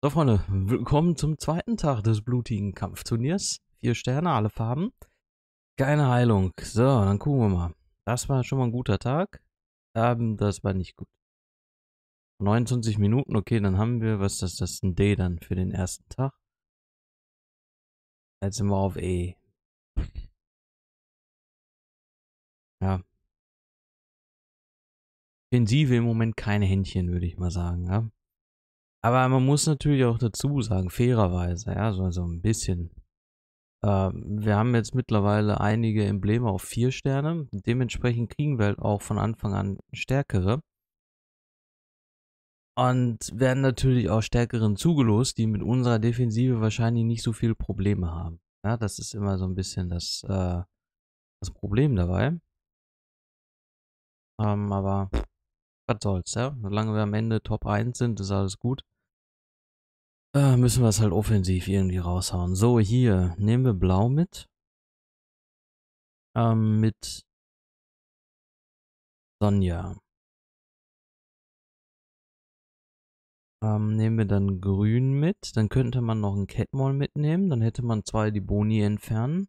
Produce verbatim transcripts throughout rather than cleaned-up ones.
So, Freunde, willkommen zum zweiten Tag des blutigen Kampfturniers. Vier Sterne, alle Farben. Keine Heilung. So, dann gucken wir mal. Das war schon mal ein guter Tag. Ähm, das war nicht gut. neunundzwanzig Minuten, okay, dann haben wir, was ist das, das ist ein D dann für den ersten Tag. Jetzt sind wir auf E. Ja. Offensive im Moment keine Händchen, würde ich mal sagen, ja. Aber man muss natürlich auch dazu sagen, fairerweise, ja, so, so ein bisschen. Ähm, wir haben jetzt mittlerweile einige Embleme auf vier Sterne. Dementsprechend kriegen wir halt auch von Anfang an stärkere. Und werden natürlich auch stärkeren zugelost, die mit unserer Defensive wahrscheinlich nicht so viele Probleme haben. Ja, das ist immer so ein bisschen das, äh, das Problem dabei. Ähm, aber was soll's, ja. Solange wir am Ende Top eins sind, ist alles gut. Äh, müssen wir es halt offensiv irgendwie raushauen. So, hier nehmen wir Blau mit. Ähm, mit Sonja. Ähm, nehmen wir dann Grün mit. Dann könnte man noch einen Catmall mitnehmen. Dann hätte man zwei die Boni entfernen.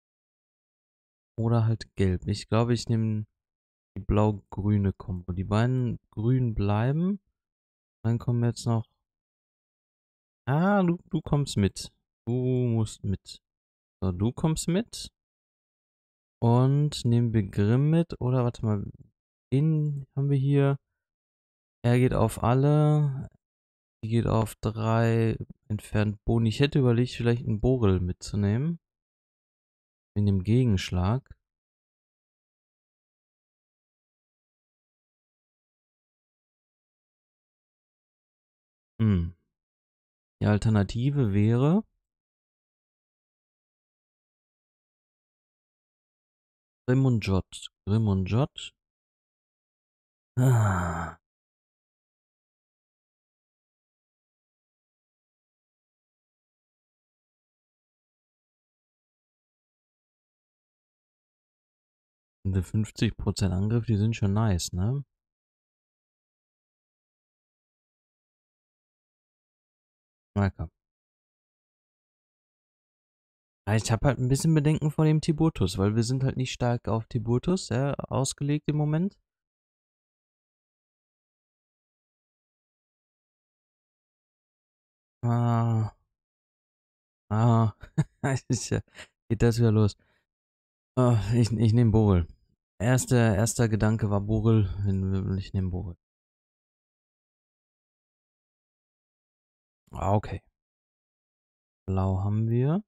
Oder halt Gelb. Ich glaube, ich nehme die blau-grüne Kombo. Die beiden grün bleiben. Dann kommen jetzt noch... Ah, du, du kommst mit. Du musst mit. So, du kommst mit. Und nehmen wir Grimm mit. Oder warte mal. Den haben wir hier. Er geht auf alle. Die geht auf drei entfernt Boni. Ich hätte überlegt, vielleicht einen Borel mitzunehmen. In dem Gegenschlag. Hm. Die Alternative wäre Grimm und Jot. Grimm und Jot. Ah. Diese fünfzig Prozent Angriff, die sind schon nice, ne? Na komm. Ja, ich habe halt ein bisschen Bedenken vor dem Tiburtus, weil wir sind halt nicht stark auf Tiburtus, ja, ausgelegt im Moment. Ah. Ah. ist ja, geht das wieder los. Ah, ich ich nehme Borel. Erster, erster Gedanke war Borel. Ich nehme Borel. Ah, okay. Blau haben wir.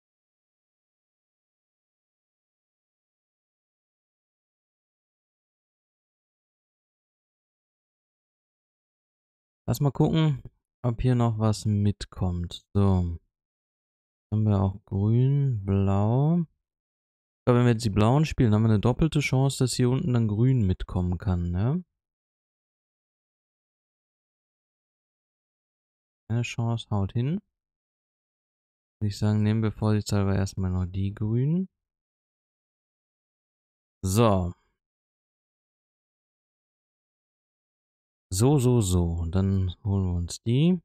Lass mal gucken, ob hier noch was mitkommt. So. Haben wir auch grün, blau. Aber wenn wir jetzt die blauen spielen, haben wir eine doppelte Chance, dass hier unten dann grün mitkommen kann, ne? Eine Chance haut hin. Würde ich sagen, nehmen wir vorsichtshalber erstmal noch die grünen. So. So, so, so. Dann holen wir uns die.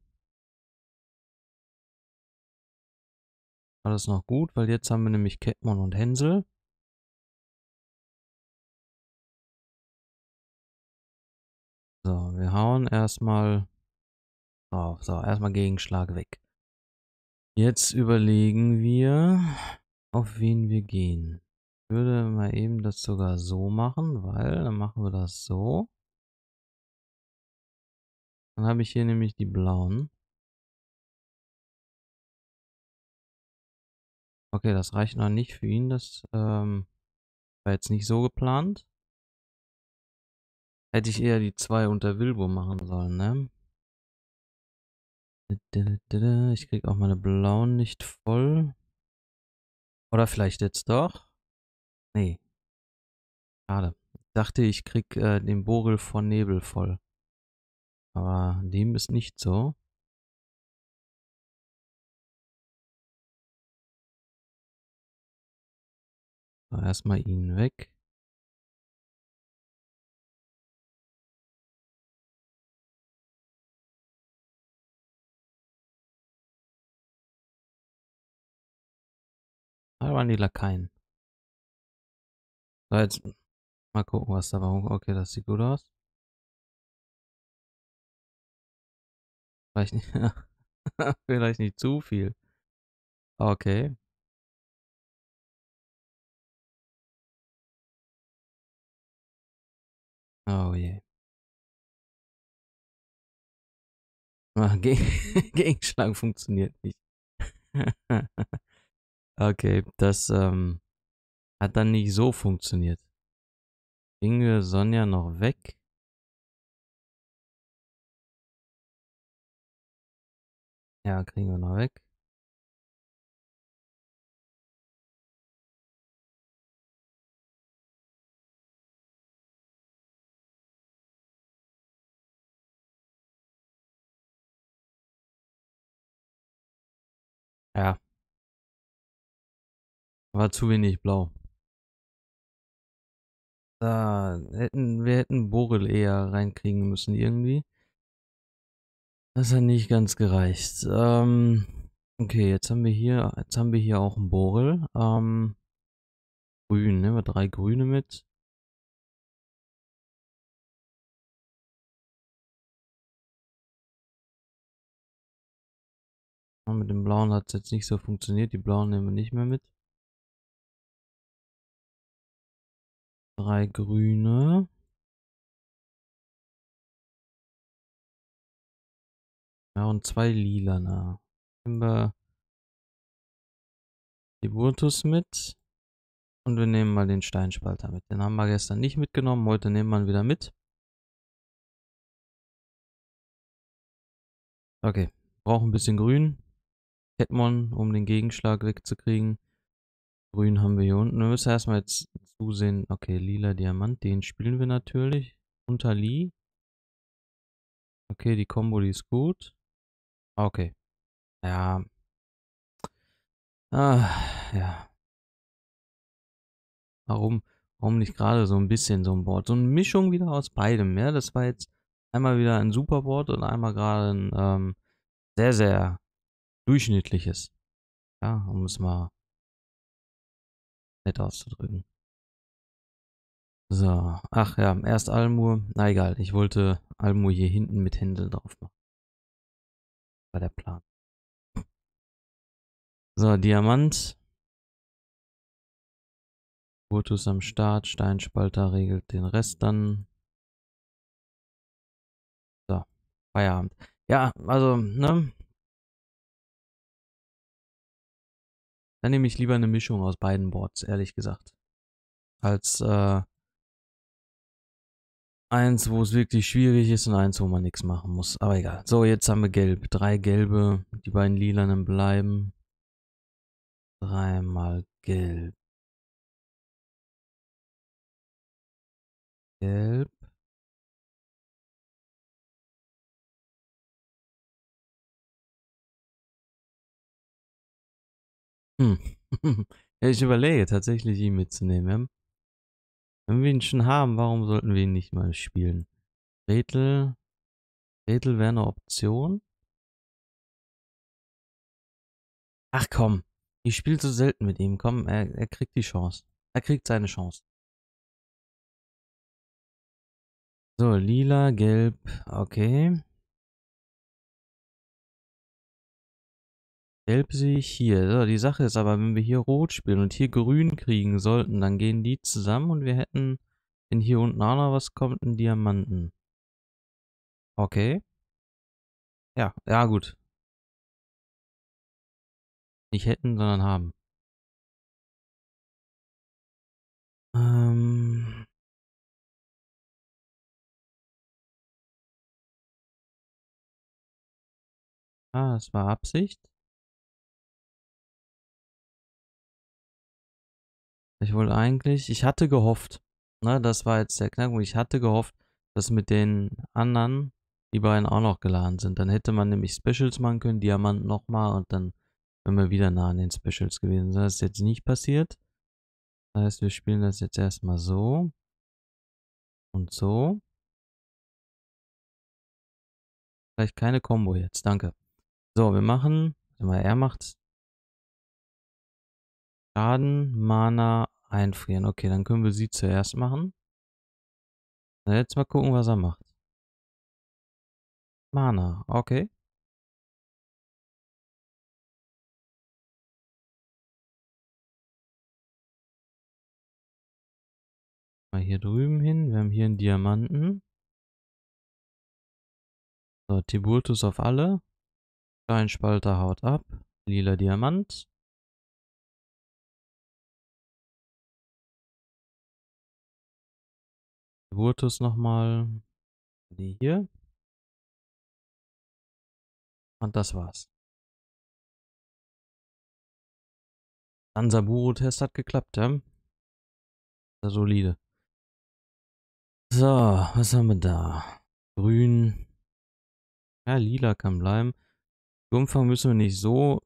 Alles noch gut, weil jetzt haben wir nämlich Catmon und Hänsel. So, wir hauen erstmal drauf. So, erstmal Gegenschlag weg. Jetzt überlegen wir, auf wen wir gehen. Ich würde mal eben das sogar so machen, weil dann machen wir das so. Dann habe ich hier nämlich die blauen. Okay, das reicht noch nicht für ihn. Das ähm, war jetzt nicht so geplant. Hätte ich eher die zwei unter Wilbur machen sollen, ne? Ich krieg auch meine blauen nicht voll. Oder vielleicht jetzt doch? Nee, schade. Ich dachte, ich krieg äh, den Borel von Nebel voll. Aber dem ist nicht so. So, erstmal ihn weg. Da waren die Lakaien. So, jetzt mal gucken, was da war. Okay, das sieht gut aus. Vielleicht nicht, vielleicht nicht zu viel. Okay. Oh je. Ah, Geg Gegenschlag funktioniert nicht. Okay, das ähm, hat dann nicht so funktioniert. Kriegen wir Sonja noch weg? Ja, kriegen wir noch weg. Ja, war zu wenig blau. Da hätten wir hätten Borel eher reinkriegen müssen irgendwie. Das hat nicht ganz gereicht. Ähm, okay, jetzt haben wir hier, jetzt haben wir hier auch einen Borel. Ähm, grün, nehmen wir drei Grüne mit. Und mit dem Blauen hat es jetzt nicht so funktioniert. Die Blauen nehmen wir nicht mehr mit. Drei Grüne. Ja, und zwei Lilane. Nehmen wir die Burtus mit. Und wir nehmen mal den Steinspalter mit. Den haben wir gestern nicht mitgenommen. Heute nehmen wir ihn wieder mit. Okay. Brauchen ein bisschen Grün. Ketmon, um den Gegenschlag wegzukriegen. Grün haben wir hier unten. Wir müssen erstmal jetzt zusehen. Okay, lila Diamant. Den spielen wir natürlich. Unter Lee. Okay, die Combo, die ist gut. Okay. Ja. Ah, ja. Warum, warum nicht gerade so ein bisschen so ein Board? So eine Mischung wieder aus beidem, ja. Das war jetzt einmal wieder ein Superboard und einmal gerade ein ähm, sehr, sehr durchschnittliches. Ja, um es mal nett auszudrücken. So, ach ja, erst Almur. Na egal, ich wollte Almur hier hinten mit Händel drauf machen. War der Plan. So, Diamant. Virtus am Start. Steinspalter regelt den Rest dann. So, Feierabend. Ja, also, ne? Dann nehme ich lieber eine Mischung aus beiden Boards, ehrlich gesagt. Als äh, eins, wo es wirklich schwierig ist und eins, wo man nichts machen muss. Aber egal. So, jetzt haben wir gelb. Drei gelbe. Die beiden lilanen bleiben. Dreimal gelb. Gelb. Hm. Ich überlege tatsächlich, ihn mitzunehmen. Wenn wir ihn schon haben, warum sollten wir ihn nicht mal spielen? Gretel. Gretel wäre eine Option. Ach komm. Ich spiele so selten mit ihm. Komm, er, er kriegt die Chance. Er kriegt seine Chance. So, lila, gelb. Okay. Gelb sehe ich hier. So, die Sache ist aber, wenn wir hier rot spielen und hier grün kriegen sollten, dann gehen die zusammen und wir hätten, wenn hier unten auch noch was kommt, einen Diamanten. Okay. Ja, ja gut. Nicht hätten, sondern haben. Ähm. Ah, das war Absicht. Ich wollte eigentlich, ich hatte gehofft, ne, das war jetzt der Knackpunkt, ich hatte gehofft, dass mit den anderen die beiden auch noch geladen sind. Dann hätte man nämlich Specials machen können, Diamant nochmal und dann wären wir wieder nah an den Specials gewesen. Das ist jetzt nicht passiert. Das heißt, wir spielen das jetzt erstmal so und so. Vielleicht keine Combo jetzt, danke. So, wir machen, er macht Schaden, Mana, einfrieren. Okay, dann können wir sie zuerst machen. Na, jetzt mal gucken, was er macht. Mana, okay. Mal hier drüben hin. Wir haben hier einen Diamanten. So, Tiburtus auf alle. Steinspalter haut ab. Lila Diamant. Tiburtus nochmal. Die hier. Und das war's. Sansaburo-Test hat geklappt, ja? Sehr solide. So, was haben wir da? Grün. Ja, lila kann bleiben. Umfang müssen wir nicht so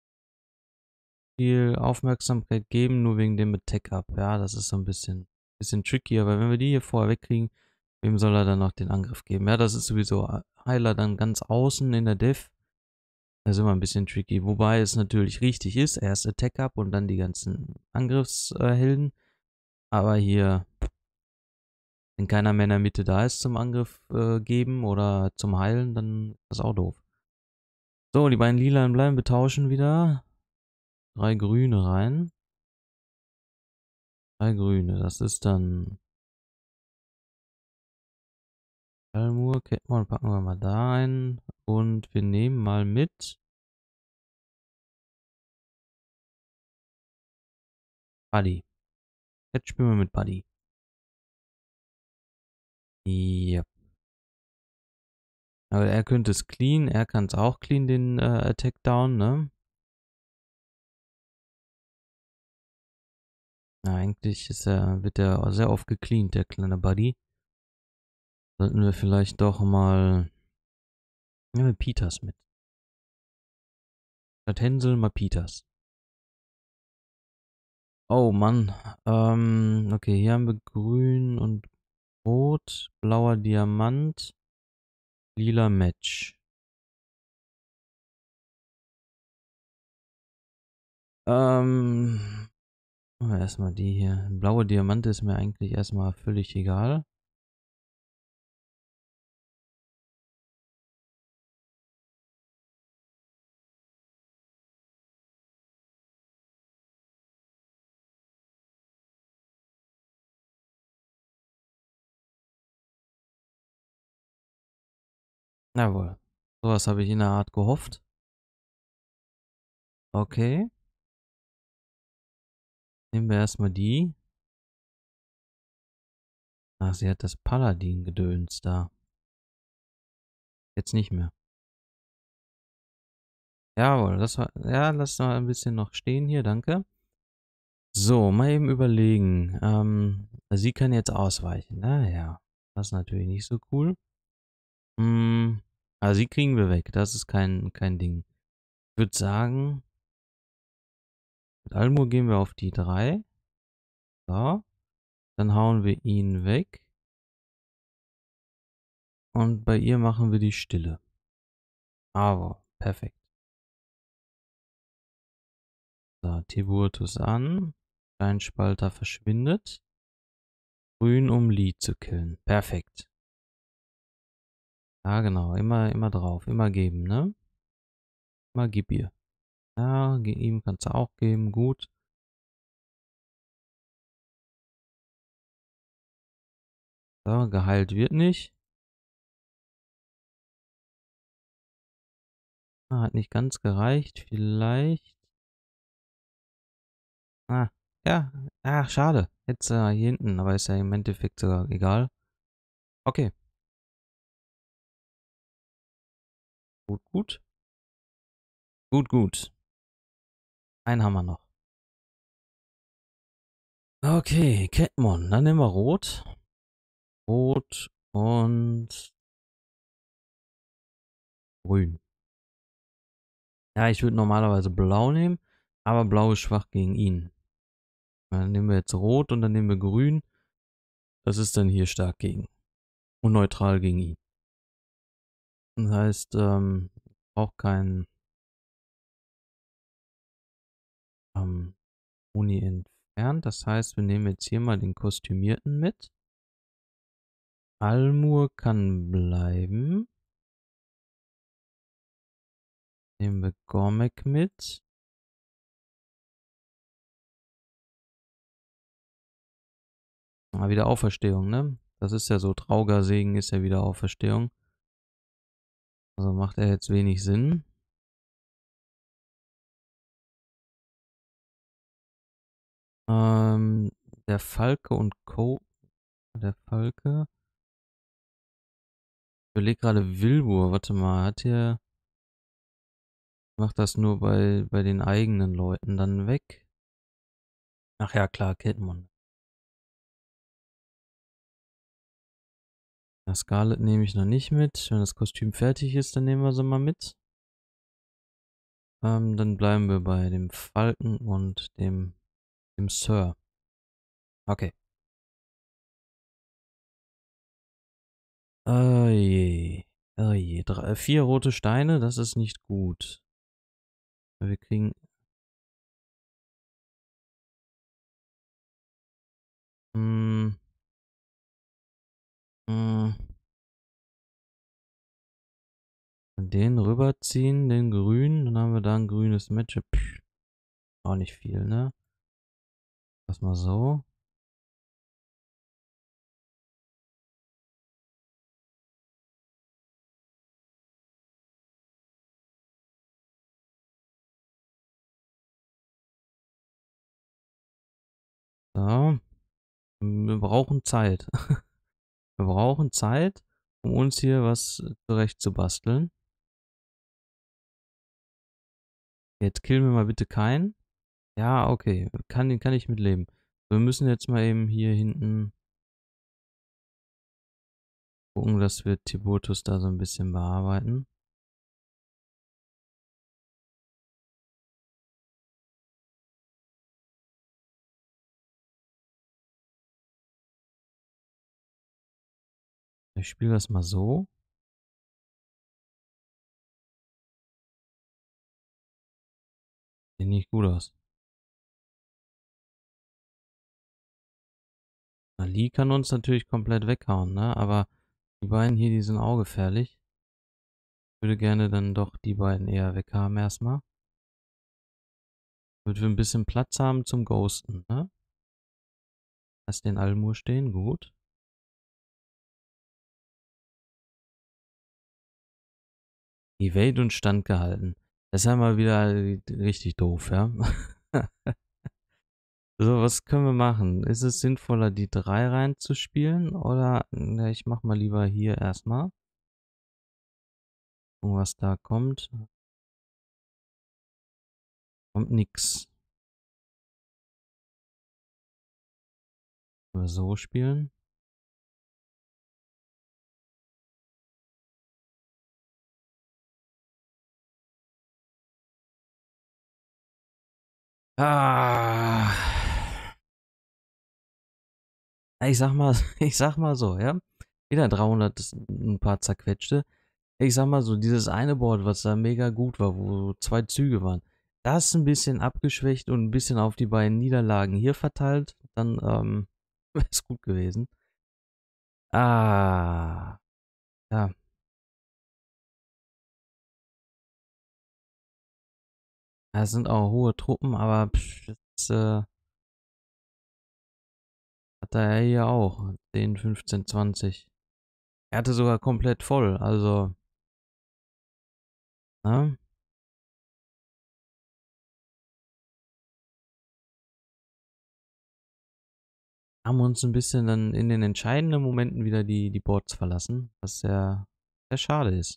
viel Aufmerksamkeit geben, nur wegen dem Attack-Up. Ja, das ist so ein bisschen, bisschen tricky, aber wenn wir die hier vorher wegkriegen, wem soll er dann noch den Angriff geben? Ja, das ist sowieso Heiler dann ganz außen in der Def. Das ist immer ein bisschen tricky. Wobei es natürlich richtig ist, erst Attack-Up und dann die ganzen Angriffshelden. Aber hier, wenn keiner mehr in der Mitte da ist zum Angriff äh, geben oder zum Heilen, dann ist das auch doof. So, die beiden Lilanen bleiben, wir tauschen wieder. Drei Grüne rein. Drei Grüne, das ist dann Almur, Ketmon packen wir mal da ein. Und wir nehmen mal mit Buddy. Jetzt spielen wir mit Buddy. Yep. Aber er könnte es clean, er kann es auch clean, den äh, Attack down, ne? Na, eigentlich ist er, wird er sehr oft gecleant, der kleine Buddy. Sollten wir vielleicht doch mal. Nehmen wir Peters mit. Statt Hänsel mal Peters. Oh Mann. Ähm, okay, hier haben wir grün und rot, blauer Diamant, lila Match. Ähm, machen wir erstmal die hier. Blaue Diamant ist mir eigentlich erstmal völlig egal. Jawohl. Sowas habe ich in der Art gehofft. Okay. Nehmen wir erstmal die. Ach, sie hat das Paladin-Gedöns da. Jetzt nicht mehr. Jawohl, das war. Ja, lass mal ein bisschen noch stehen hier, danke. So, mal eben überlegen. Ähm, sie kann jetzt ausweichen. Naja, das ist natürlich nicht so cool. Hm, also sie kriegen wir weg. Das ist kein, kein Ding. Ich würde sagen, mit Almur gehen wir auf die drei. So. Dann hauen wir ihn weg. Und bei ihr machen wir die Stille. Aber, perfekt. So, Tiburtus an. Steinspalter verschwindet. Grün, um Lee zu killen. Perfekt. Ja, genau. Immer, immer drauf. Immer geben, ne? Immer gib ihr. Ja, ihm kannst du auch geben. Gut. So, geheilt wird nicht. Ah, hat nicht ganz gereicht. Vielleicht. Ah, ja. Ach, schade. Jetzt äh, hier hinten. Aber ist ja im Endeffekt sogar egal. Okay. Gut, gut. Gut, gut. Einen haben wir noch. Okay, Ketmon. Dann nehmen wir Rot. Rot und Grün. Ja, ich würde normalerweise Blau nehmen, aber Blau ist schwach gegen ihn. Dann nehmen wir jetzt Rot und dann nehmen wir Grün. Das ist dann hier stark gegen. Und neutral gegen ihn. Das heißt, ähm, auch kein ähm, Uni entfernt. Das heißt, wir nehmen jetzt hier mal den Kostümierten mit. Almur kann bleiben. Nehmen wir Gormek mit. Ah, wieder Auferstehung, ne? Das ist ja so, Traugersegen ist ja wieder Auferstehung. Also macht er jetzt wenig Sinn. Ähm, der Falke und Co. Der Falke. Ich überlege gerade Wilbur, warte mal, hat hier. Macht das nur bei, bei den eigenen Leuten dann weg? Ach ja, klar, Kidmon. Ja, Scarlet nehme ich noch nicht mit. Wenn das Kostüm fertig ist, dann nehmen wir sie mal mit. Ähm, dann bleiben wir bei dem Falken und dem, dem Sir. Okay. Oh je. Oh je. Drei, vier rote Steine, das ist nicht gut. Wir kriegen. Mh, mh, den rüberziehen, den grünen, dann haben wir da ein grünes Matchup. Auch nicht viel, ne? Lass mal so. So. Wir brauchen Zeit. Wir brauchen Zeit, um uns hier was zurecht zu basteln. Jetzt killen wir mal bitte keinen. Ja, okay. Kann, kann ich mitleben. Wir müssen jetzt mal eben hier hinten gucken, dass wir Tiburtus da so ein bisschen bearbeiten. Ich spiele das mal so. Sieht nicht gut aus. Na, Lee kann uns natürlich komplett weghauen, ne? Aber die beiden hier, die sind auch gefährlich. Ich würde gerne dann doch die beiden eher weghaben erstmal. Damit wir ein bisschen Platz haben zum Ghosten, ne? Lass den Almur stehen, gut. Evade und Stand gehalten. Das ist ja mal wieder richtig doof, ja. So, was können wir machen? Ist es sinnvoller, die drei reinzuspielen? Oder ne, ich mach mal lieber hier erstmal. Gucken, was da kommt. Kommt nix. Können wir so spielen? Ah. Ich sag mal, ich sag mal so, ja. Wieder dreihundert, ein paar zerquetschte. Ich sag mal so, dieses eine Board, was da mega gut war, wo zwei Züge waren, das ist ein bisschen abgeschwächt und ein bisschen auf die beiden Niederlagen hier verteilt, dann ähm, wäre es gut gewesen. Ah, ja. Das sind auch hohe Truppen, aber pff, das äh, hat er ja hier auch. zehn, fünfzehn, zwanzig. Er hatte sogar komplett voll, also, ne? Haben uns ein bisschen dann in den entscheidenden Momenten wieder die, die Boards verlassen, was sehr, sehr schade ist.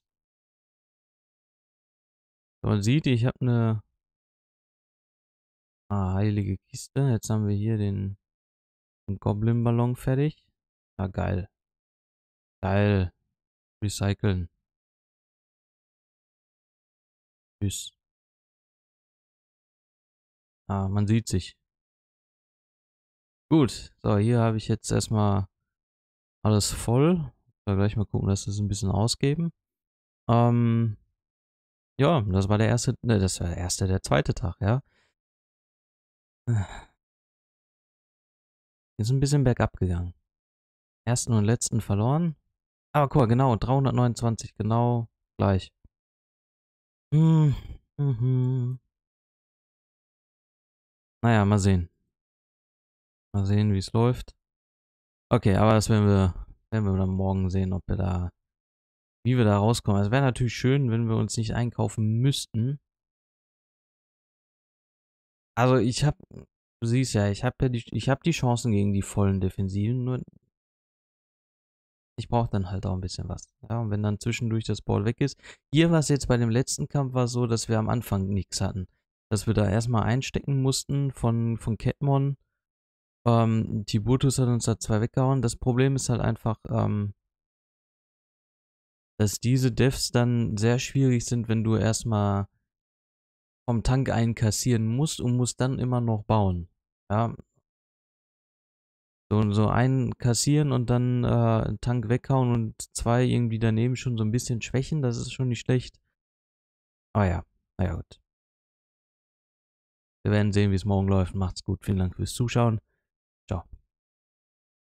Man sieht, ich habe eine ah, heilige Kiste. Jetzt haben wir hier den, den Goblin-Ballon fertig. Ah, geil. Geil. Recyceln. Tschüss. Ah, man sieht sich. Gut. So, hier habe ich jetzt erstmal alles voll. Da gleich mal gucken, dass wir es ein bisschen ausgeben. Ähm, ja, das war der erste, ne, das war der erste, der zweite Tag, ja. Ist ein bisschen bergab gegangen. Ersten und letzten verloren. Aber guck mal, genau, dreihundertneunundzwanzig, genau gleich. Hm, mhm. Naja, mal sehen. Mal sehen, wie es läuft. Okay, aber das werden wir, werden wir dann morgen sehen, ob wir da, wie wir da rauskommen. Es wäre natürlich schön, wenn wir uns nicht einkaufen müssten. Also ich habe, du siehst ja, ich habe ja die, ich habe die Chancen gegen die vollen Defensiven, nur ich brauche dann halt auch ein bisschen was. Ja, und wenn dann zwischendurch das Ball weg ist. Hier war es jetzt bei dem letzten Kampf war so, dass wir am Anfang nichts hatten. Dass wir da erstmal einstecken mussten von, von Ketmon. Ähm, Tiburtus hat uns da zwei weggehauen. Das Problem ist halt einfach, ähm, dass diese Devs dann sehr schwierig sind, wenn du erstmal vom Tank einkassieren musst und musst dann immer noch bauen. Ja, so, so einen kassieren und dann äh, einen Tank weghauen und zwei irgendwie daneben schon so ein bisschen schwächen, das ist schon nicht schlecht. Aber ja, naja gut. Wir werden sehen, wie es morgen läuft. Macht's gut. Vielen Dank fürs Zuschauen.